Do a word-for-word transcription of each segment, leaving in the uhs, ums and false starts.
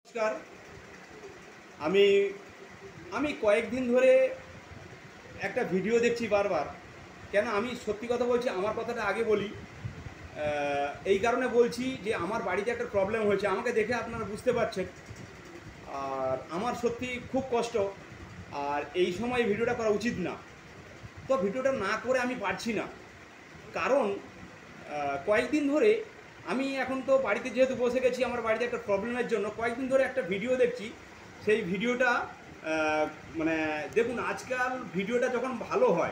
নমস্কার। আমি আমি কয়েকদিন ধরে একটা ভিডিও দেখছি বারবার। কেন আমি সত্যি কথা বলছি, আমার কথাটা আগে বলি। আহ, এই কারণে বলছি যে আমার বাড়িতে একটা প্রবলেম হয়েছে, আমাকে দেখে আপনারা বুঝতে পারছেন। আর আমার সত্যি খুব কষ্ট। আর এই সময় ভিডিওটা করা উচিত না, তো ভিডিওটা না করে আমি পারছি না। কারণ আহ, কয়েকদিন ধরে আমি এখন তো বাড়িতে যেহেতু বসে গেছি, আমার বাড়িতে একটা প্রবলেমের জন্য কয়েকদিন ধরে একটা ভিডিও দেখছি। সেই ভিডিওটা আহ, মানে দেখুন, আজকাল ভিডিওটা যখন ভালো হয়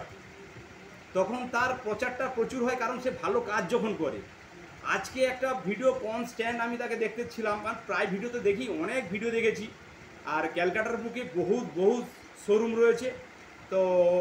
তখন তার প্রচারটা প্রচুর হয়, কারণ সে ভালো কাজ যখন করে। আজকে একটা ভিডিও কনস্ট্যান্ট আমি তাকে দেখতেছিলাম, কারণ প্রায় ভিডিও তো দেখি, অনেক ভিডিও দেখেছি। আর ক্যালকাটার বুকে বহুত বহুত শোরুম রয়েছে। তো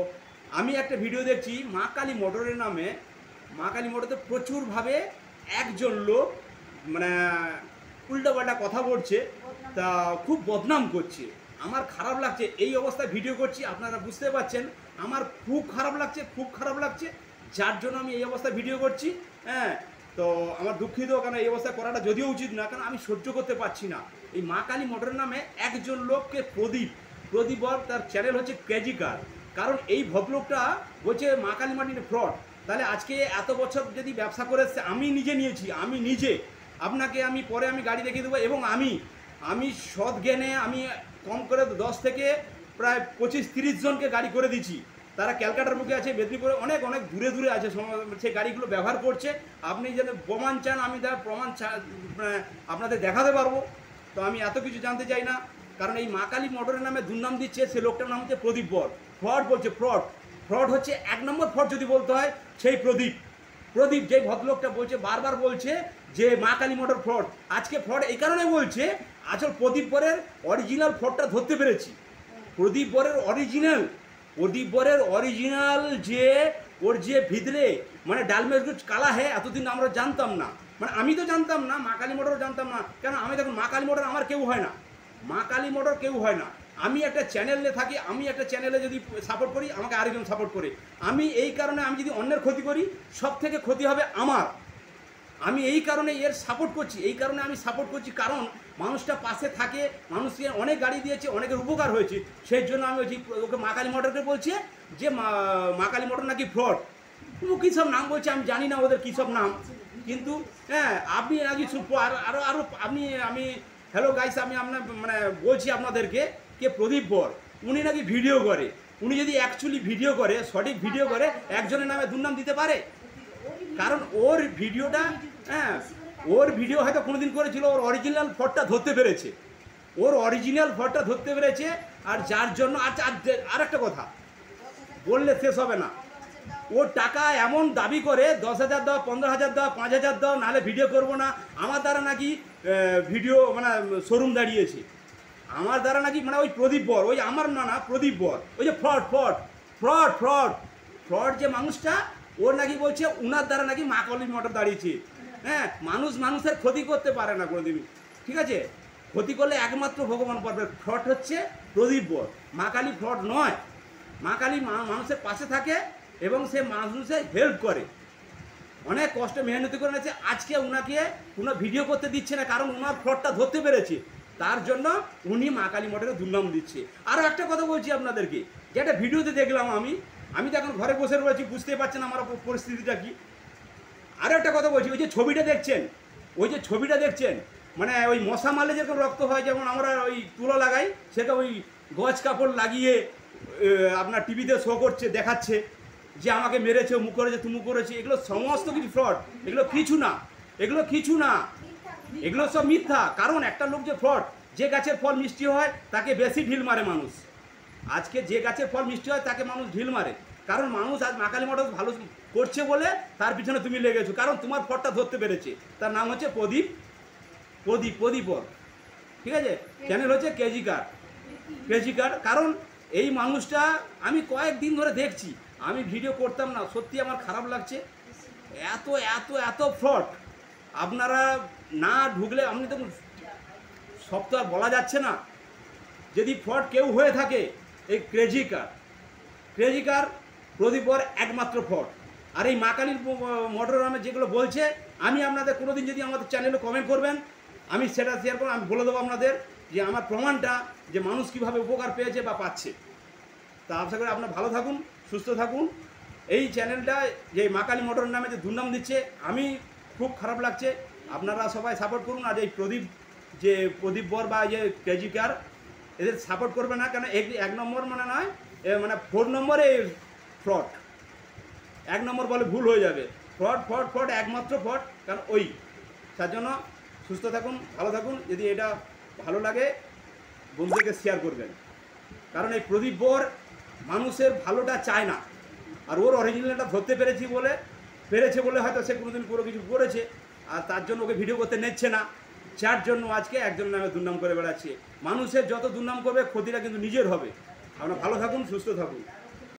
আমি একটা ভিডিও দেখছি মা কালী মোটরের নামে। মা কালী মোটরতে প্রচুরভাবে একজন লোক মানে উল্টোপাল্টা কথা বলছে, তা খুব বদনাম করছে। আমার খারাপ লাগছে, এই অবস্থায় ভিডিও করছি, আপনারা বুঝতে পারছেন। আমার খুব খারাপ লাগছে, খুব খারাপ লাগছে, যার জন্য আমি এই অবস্থায় ভিডিও করছি। হ্যাঁ, তো আমার দুঃখিত, কারণ এই অবস্থায় করাটা যদিও উচিত না, কারণ আমি সহ্য করতে পারছি না। এই মা কালী মোটরের নামে একজন লোককে প্রদীপ প্রদীপ বর, তার চ্যানেল হচ্ছে ক্রেজি কার। কারণ এই ভদ্রলোকটা বলছে মা কালী মাটির ফ্রড। তাহলে আজকে এত বছর যদি ব্যবসা করে এসছে, আমি নিজে নিয়েছি, আমি নিজে আপনাকে আমি পরে আমি গাড়ি দেখিয়ে দেবো। এবং আমি আমি সৎ জ্ঞানে আমি কম করে দশ থেকে প্রায় পঁচিশ তিরিশ জনকে গাড়ি করে দিচ্ছি। তারা ক্যালকাটার বুকে আছে, মেদিনীপুরে অনেক অনেক দূরে দূরে আছে, সেই গাড়িগুলো ব্যবহার করছে। আপনি যেন প্রমাণ চান, আমি তার প্রমাণ আপনাদের দেখাতে পারবো। তো আমি এত কিছু জানতে চাই না, কারণ এই মা কালী মোটরের নামে দুর্নাম দিচ্ছে। সে লোকটার নাম হচ্ছে প্রদীপ বর। ফ্রড বলছে, ফ্রড ফ্রড হচ্ছে এক নম্বর ফ্রড যদি বলতে হয়, সেই প্রদীপ প্রদীপ যে ভদ্রলোকটা বলছে, বারবার বলছে যে মা কালী মোটর ফ্রড। আজকে ফ্রড এই কারণে বলছে, আসল প্রদীপ বরের অরিজিনাল ফ্রডটা ধরতে পেরেছি। প্রদীপ বরের অরিজিনাল প্রদীপ বরের অরিজিনাল যে ওর যে ভিতরে মানে ডালমেজ কালা হ্যাঁ, এতদিন আমরা জানতাম না। মানে আমি তো জানতাম না, মা কালী মোটরও জানতাম না। কেন আমি দেখুন, মা কালী মোটর আমার কেউ হয় না, মা কালী মোটর কেউ হয় না। আমি একটা চ্যানেলে থাকি, আমি একটা চ্যানেলে যদি সাপোর্ট করি, আমাকে আরেকজন সাপোর্ট করে। আমি এই কারণে আমি যদি অন্যের ক্ষতি করি, সব থেকে ক্ষতি হবে আমার। আমি এই কারণে এর সাপোর্ট করছি, এই কারণে আমি সাপোর্ট করছি, কারণ মানুষটা পাশে থাকে, মানুষকে অনেক গাড়ি দিয়েছে, অনেকের উপকার হয়েছে। সেই জন্য আমি বলছি, ওকে মা কালী মোটরকে বলছে যে মা কালী মোটর নাকি ফ্রড। ও কী সব নাম বলছে, আমি জানি না ওদের কী সব নাম। কিন্তু হ্যাঁ, আপনি নাকি আরও আরও আপনি আমি হ্যালো গাইস, আমি আপনার মানে বলছি আপনাদেরকে, কে প্রদীপ বর, উনি নাকি ভিডিও করে। উনি যদি অ্যাকচুয়ালি ভিডিও করে, সঠিক ভিডিও করে, একজনের নামে দুর্নাম দিতে পারে? কারণ ওর ভিডিওটা, হ্যাঁ, ওর ভিডিও হয়তো কোনোদিন করেছিল, ওর অরিজিনাল ফটোটা ধরতে পেরেছে, ওর অরিজিনাল ফটোটা ধরতে পেরেছে। আর যার জন্য আচ্ছা, আর একটা কথা বললে শেষ হবে না, ওর টাকা এমন দাবি করে, দশ হাজার দাও, পনেরো হাজার দাও, পাঁচ হাজার দাও, নাহলে ভিডিও করবো না। আমার দ্বারা নাকি ভিডিও মানে শোরুম দাঁড়িয়েছে, আমার দ্বারা নাকি, মানে ওই প্রদীপ বর, ওই আমার না না প্রদীপ বর, ওই যে fraud fraud fraud fraud fraud যে মানুষটা, ওর নাকি বলছে উনার দ্বারা নাকি মা কালী মোটর দাঁড়িয়েছে। হ্যাঁ, মানুষ মানুষের ক্ষতি করতে পারে না কোনোদিনই, ঠিক আছে? ক্ষতি করলে একমাত্র ভগবান পারবে। ফ্রড হচ্ছে প্রদীপ বর, মা কালী ফ্রড নয়। মা কালী মানুষের পাশে থাকে এবং সে মানুষের হেল্প করে, অনেক কষ্ট মেহনতি করে নিয়েছে। আজকে উনাকে কোনো ভিডিও করতে দিচ্ছে না, কারণ ওনার ফ্রডটা ধরতে পেরেছে, তার জন্য উনি মা কালী মোটরে দুর্নাম দিচ্ছে। আরও একটা কথা বলছি আপনাদেরকে, যে একটা ভিডিওতে দেখলাম আমি আমি তো এখন ঘরে বসে রয়েছি, বুঝতে পারছেন আমার পরিস্থিতিটা কি। আরও একটা কথা বলছি, ওই যে ছবিটা দেখছেন, ওই যে ছবিটা দেখছেন, মানে ওই মশা মারলে যেরকম রক্ত হয়, যেমন আমরা ওই তুলো লাগাই, সেটা ওই গজ কাপড় লাগিয়ে আপনার টিভিতে শো করছে, দেখাচ্ছে যে আমাকে মেরেছে, মুখ করেছে, তুমু করেছে। এগুলো সমস্ত কিছু ফ্রড, এগুলো কিছু না, এগুলো কিছু না, এগুলো সব মিথ্যা। কারণ একটা লোক যে ফ্রড, যে গাছের ফল মিষ্টি হয় তাকে বেশি ঢিল মারে মানুষ। আজকে যে গাছের ফল মিষ্টি হয় তাকে মানুষ ঢিল মারে, কারণ মানুষ আজ মা কালী মোটর ভালো করছে বলে তার পিছনে তুমি লেগেছো, কারণ তোমার ফলটা ধরতে পেরেছে। তার নাম হচ্ছে প্রদীপ প্রদীপ প্রদীপ বর, ঠিক আছে? চ্যানেল হচ্ছে ক্রেজি কার ক্রেজি কার কারণ এই মানুষটা আমি কয়েকদিন ধরে দেখছি, আমি ভিডিও করতাম না, সত্যি আমার খারাপ লাগছে। এত এত এত ফ্রড, আপনারা না ঢুকলে আপনি তো সব তো আর বলা যাচ্ছে না। যদি ফ্রড কেউ হয়ে থাকে, এই ক্রেজি কার ক্রেজি কার প্রদীপ বর একমাত্র ফ্রড। আর এই মা কালীর মোটর নামে যেগুলো বলছে, আমি আপনাদের কোনোদিন যদি আমাদের চ্যানেলে কমেন্ট করবেন, আমি সেটা শেয়ার করবো, আমি বলে দেবো আপনাদের যে আমার প্রমাণটা যে মানুষ কীভাবে উপকার পেয়েছে বা পাচ্ছে। তা আশা করি আপনারা ভালো থাকুন, সুস্থ থাকুন। এই চ্যানেলটা যে মা কালী মোটর নামে যে দুর্নাম দিচ্ছে, আমি খুব খারাপ লাগছে। আপনারা সবাই সাপোর্ট করুন। আর এই প্রদীপ যে প্রদীপ বর বা যে কেজি কার, এদের সাপোর্ট করবে না, কেন এক এক নম্বর মানে নয়, এ মানে ফোর নম্বরে ফ্রড। এক নম্বর বলে ভুল হয়ে যাবে, ফ্রড ফ্রড ফ্রড একমাত্র ফ্রড। কারণ ওই তার জন্য সুস্থ থাকুন, ভালো থাকুন। যদি এটা ভালো লাগে বন্ধুদেরকে শেয়ার করবেন, কারণ এই প্রদীপ বর মানুষের ভালোটা চায় না। আর ওর অরিজিনালটা ধরতে পেরেছি বলে পেরেছে বলে হয়তো সে কোনোদিন কোনো কিছু করেছে, আর তার জন্য ওকে ভিডিও করতে নিচ্ছে না, যার জন্য আজকে একজন নামে দুর্নাম করে বেড়াচ্ছে। মানুষের যত দুর্নাম করবে ক্ষতিটা কিন্তু নিজের হবে। আপনারা ভালো থাকুন, সুস্থ থাকুন।